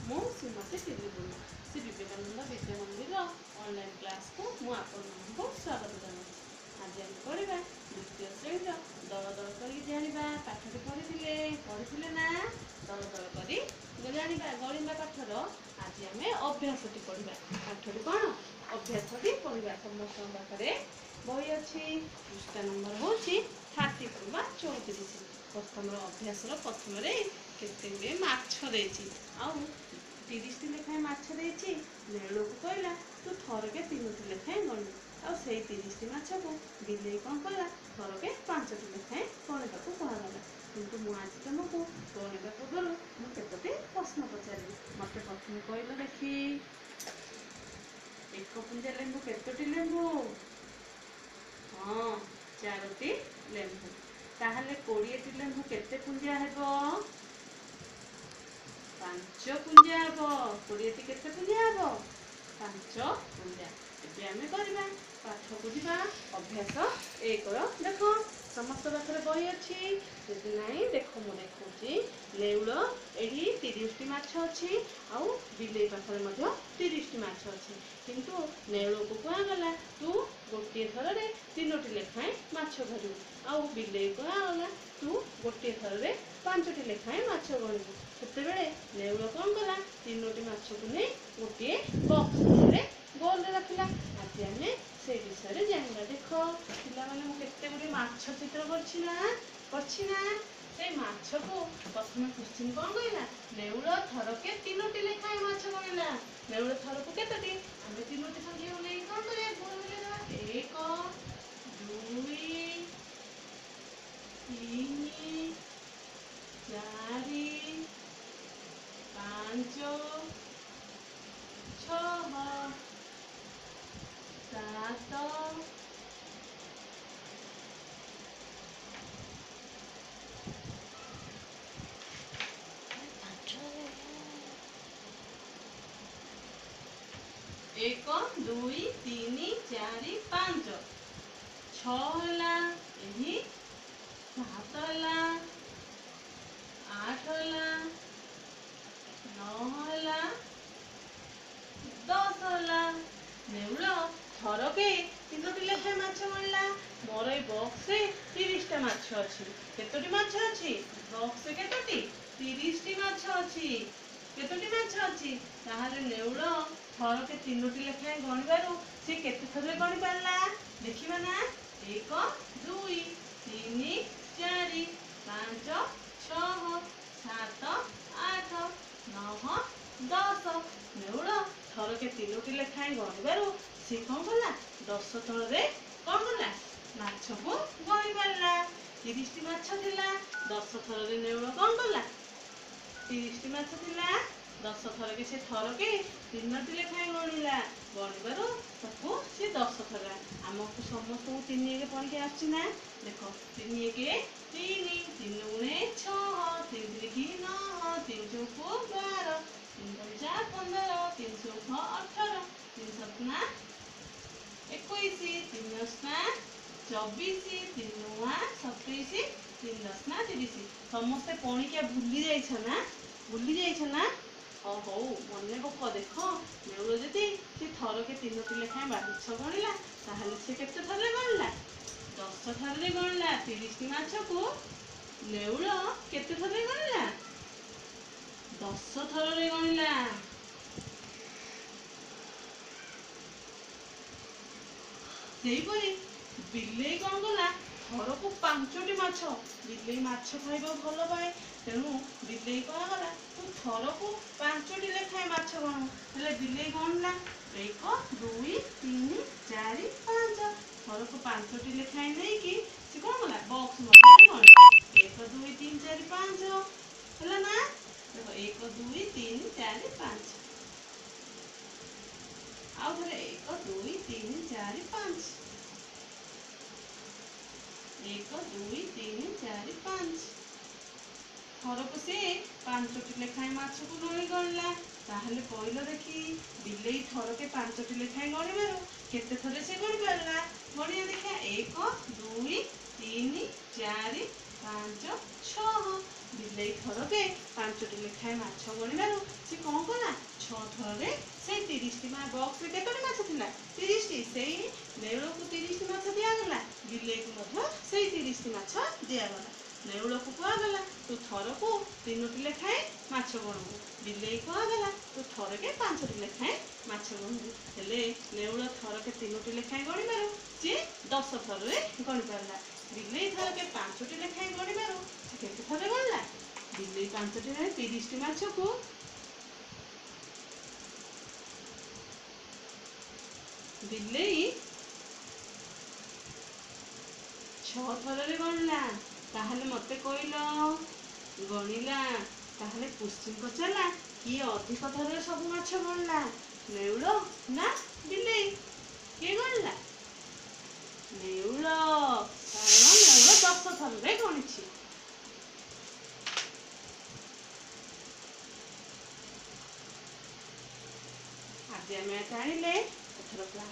मु श्रीमती टिलीपूर्णा श्री विवेकानंद विद्या मंदिर online class को मु आपको स्वागत जनाऊँ। आज आम पढ़ा द्वितीय श्रेणी दल दल कर जाना पाठटी पढ़ी ना दल दल कर जाना गणित पाठर आज आम अभ्यासटी पढ़ा पाठटी कौन अभ्यासटी पढ़ा समस्त पाखे बही अच्छी पृष्ठा नंबर हूँ 34 बा 34 प्रथम अभ्यास प्रथम केते गुड़े माछ देछि आउ 30 लेखाएं माछ देछि नेड़ू को कहला तू थरके 3 लेखाएं गणु आ से 30 माछ को बिले कौन कला थरके 5 लेखाएं गणिका को कहगला किंतु मु आज तुमको गणिका पूर्व मुझे प्रश्न पचारि मत प्रथम कहल देखी एक पुंजा लेंबू केतोटी लेंबू हाँ 4टी लेंबू ताहले 20टी लेंबू केते पुंजा हेबो 5 पुंजा हेबो 20टी केते पुंजा हेबो 5 पुंजा एबे आमे करबा पाठ को दिबा अभ्यास 1 देखो समस्त पाखरे बही अछि जदि नाही देखो मु देखौची लेउळ एही 30टी माछ अछि आउ बिले पाखरे मध्ये 30टी माछ अछि किंतु नेउळ को कोआ गला तू गोटे थर रे 3टी लेखाएं माछ धरु आउ बिले कोआ गला तू गोटे थर रे 5टी लेखाएं माछ गणिबु सेते बेले नेउळ कोन कला 3टी माछ को नै गोटे बॉक्स रे गोल रे रखला आज आमे से विषय जानवा देखो पिला माने मु केते गुडी माछ चित्र करछि ना से माछ को प्रथम क्वेश्चन कोन कहला नेउळ थरके 3टी लेखाएं माछ गणिला नेउळ थर को केतटी आमे 3टी संख्या नै कोन करे गोल ले दवा 1 2 3 4 5 6 7 1 2 3 4 5 6 हला एही 7 हला 8 हला 9 हला 10 हला नेउळ थरके 3टी लेखा माछ गणला मोर ए बॉक्स रे 30टा माछ अछि केतोटी माछ अछि बॉक्स रे केतोटी 30टी माछ अछि केतोटी माछ अछि ताहाले नेउळ थरके 3टी लेखा गणिबारु से केते थरे गणि पारला देखिबा ना 1 2 3 4 5 6 7 8 9 10 नेउळ थरके 3टी लेखा गणिबारु से कौन कला 10 थर रे कौन कला माछ को गणि पारला 30टी माछ थिला 10 थर रे नेउळ कौन कला 30टी माछ थिला 10 थर के से थर के 3टी लेखा गणिला गणिबारु ताको से 10 थर हमको समस्त को 3 के पढ़ के आछि ना देखो 3 के 3 3 गुणे 6 3 3 9 3 चौको 12 3 4 15 3 चौको 18 3 सपना 21 3 दसना 24 3 9 27 3 दसना 30 समस्त पढ़ी के भूली जाइछ ना हो मने पक देख नेउळ जदि से थर के 3टी लेखा माछ गणिला ताहले से केते थर रे गणिला 10 थर रे गणिला 30टी माछ को नेउळ केते थर रे गणिला 10 थर रे गणिला सेहीपरि बिलेई कौन कला थर को 5टी माछ बिलेई माछ खाइबा भल पाए तेणु बिलेई कौन कला तू थर को 5टी लेखाएं माछ गणु हेले बिलेई गणला 1 2 3 4 5 थर को 5टी लेखाएं नहीं कि से कौन कला बॉक्स मध्ये गण 1 2 3 4 5 होला ना देखो 1 2 3 4 5 आउ थरे 1 2 3 4 5 1 2 3 4 5 थर को से 5टी लेखाएं माछ को गणि गणला ताहले कहलो देखी बिलेई थर के 5टी लेखाएं गणिबारु केते थरे से गणि पारला गणिया देखा 1 2 3 4 5 6 ବିଲେଇ ଥରକେ 5ଟି ଲେଖାଏଁ ମାଛ ଗଣିବାରୁ ସେ କ'ଣ କଲା 6 ଥରରେ ସେଇ 30ଟି ବକ୍ସରେ କେତୋଟି ମାଛ ଥିଲା 30ଟି ସେଇ ନେଉଳକୁ 30ଟି ମାଛ ଦିଆଗଲା ବିଲେଇକୁ ମଧ୍ୟ ସେଇ 30ଟି ମାଛ ଦିଆଗଲା ନେଉଳକୁ କୁହାଗଲା ତୁ ଥରକୁ 3ଟି ଲେଖାଏଁ ମାଛ ଗଣିବୁ ବିଲେଇ କୁହାଗଲା ତୁ ଥରକେ 5ଟି ଲେଖାଏଁ ମାଛ ଗଣିବୁ ହେଲେ ନେଉଳ ଥରକେ 3ଟି ଲେଖାଏଁ ଗଣିବାରୁ ସିଏ 10 ଥରରେ ଗଣି ପାରିଲା ବିଲେଇ ଥରକେ 5ଟି ଲେଖାଏଁ ଗଣିବାରୁ ସେ କେତେ ଥରରେ ଗଣିଲା ବିଲେଇ 5ଟି 30ଟି ମାଛକୁ ବିଲେଇ 6 ଥରରେ ଗଣିଲା ତାହେଲେ ମତେ କହିଲ ଗଣିଲା ତାହେଲେ କ୍ୱେଶ୍ଚିନ୍ ପଚାରିଲା କିଏ ଅଧିକ ଥରରେ ସବୁ ମାଛ ଗଣିଲା ନେଉଳ ନା ବିଲେଇ କିଏ ଗଣିଲା ନେଉଳ କାରଣ ନେଉଳ 10 ଥରରେ ଗଣିଛି ଆଜି ଆମେ ଜାଣିଲେ ଏଥର